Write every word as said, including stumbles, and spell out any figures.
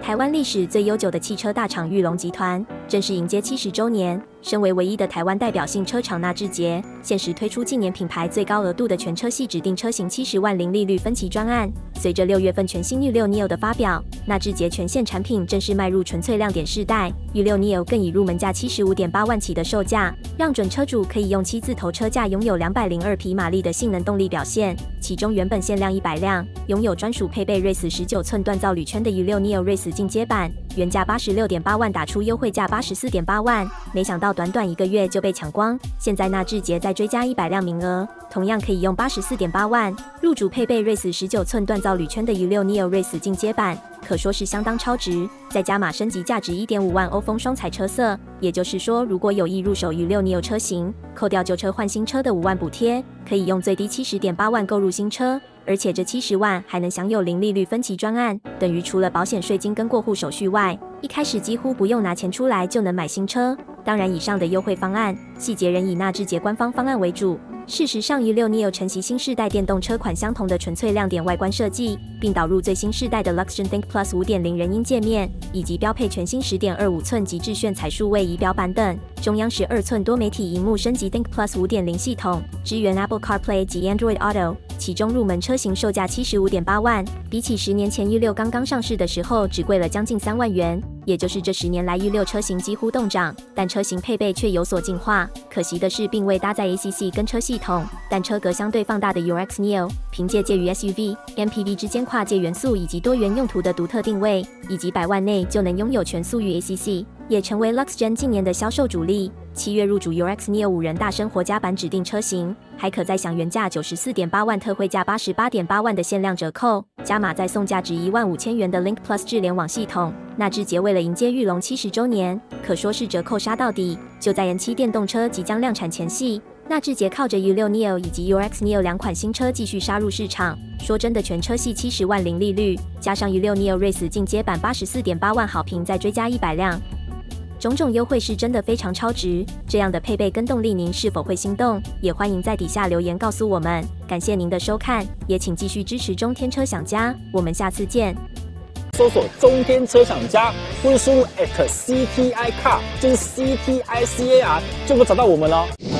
台湾历史最悠久的汽车大厂裕隆集团正式迎接七十周年。身为唯一的台湾代表性车厂，纳智捷限时推出近年品牌最高额度的全车系指定车型七十万零利率分期专案。随着六月份全新裕六 Neo 的发表，纳智捷全线产品正式迈入纯粹亮点世代。裕六 Neo 更以入门价七十五点八万起的售价，让准车主可以用七字头车价拥有两百零二匹马力的性能动力表现。其中原本限量一百辆，拥有专属配备 Race 十九寸锻造铝圈的裕六 Neo Race 进阶版，原价八十六点八万打出优惠价八十四点八万，没想到短短一个月就被抢光。现在纳智捷再追加一百辆名额，同样可以用八十四点八万入主配备 Race 十九寸锻造铝圈的裕六 Neo Race 进阶版，可说是相当超值。再加码升级价值 一点五万欧风双彩车色，也就是说，如果有意入手裕六 Neo 车型，扣掉旧车换新车的五万补贴，可以用最低七十点八万购入新车。而且这七十万还能享有零利率分期专案，等于除了保险税金跟过户手续外，一开始几乎不用拿钱出来就能买新车。当然，以上的优惠方案细节仍以纳智捷官方方案为主。事实上，裕六 Neo 承袭新世代电动车款相同的纯粹亮点外观设计，并导入最新世代的 Luxgen Think Plus 五点零 人音界面，以及标配全新 十点二五寸极致炫彩数位仪表板等。中央十二寸多媒体萤幕升级 Think Plus 五点零 系统，支援 Apple CarPlay 及 Android Auto。其中入门车型售价七十五点八万，比起十年前裕六刚刚上市的时候，只贵了将近三万元。也就是这十年来裕六车型几乎动涨，但车型配备却有所进化。可惜的是，并未搭载 A C C 跟车系统，但车格相对放大的 U X Neo， 凭借介于 S U V、M P V 之间跨界元素以及多元用途的独特定位，以及百万内就能拥有全速域 A C C， 也成为 Luxgen 近年的销售主力。七月入主 U X Neo 五人大生活家版指定车型，还可再享原价九十四点八万特惠价八十八点八万的限量折扣，加码再送价值一万五千元的 Link Plus 智联网系统。纳智捷为了迎接裕隆七十周年，可说是折扣杀到底。就在 N 七 电动车即将量产前夕，纳智捷靠着裕六 Neo 以及 U X Neo 两款新车继续杀入市场。说真的，全车系七十万零利率，加上裕六 Neo Race 进阶版八十四点八万好评，再追加一百辆。种种优惠是真的非常超值，这样的配备跟动力，您是否会心动？也欢迎在底下留言告诉我们。感谢您的收看，也请继续支持中天车享家，我们下次见。 搜索中天车享家，或是输入 at C T I Car， 就是 C T I C A R， 就能找到我们了。